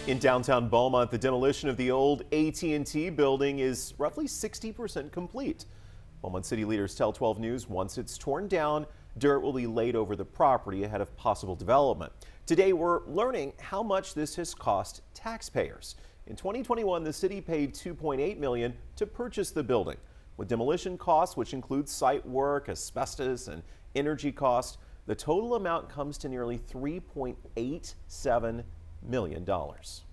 In downtown Beaumont, the demolition of the old AT&T building is roughly 60% complete. Beaumont city leaders tell 12 News once it's torn down, dirt will be laid over the property ahead of possible development. Today, we're learning how much this has cost taxpayers. In 2021, the city paid $2.8 million to purchase the building. With demolition costs, which include site work, asbestos, and energy costs, the total amount comes to nearly $3.87 million.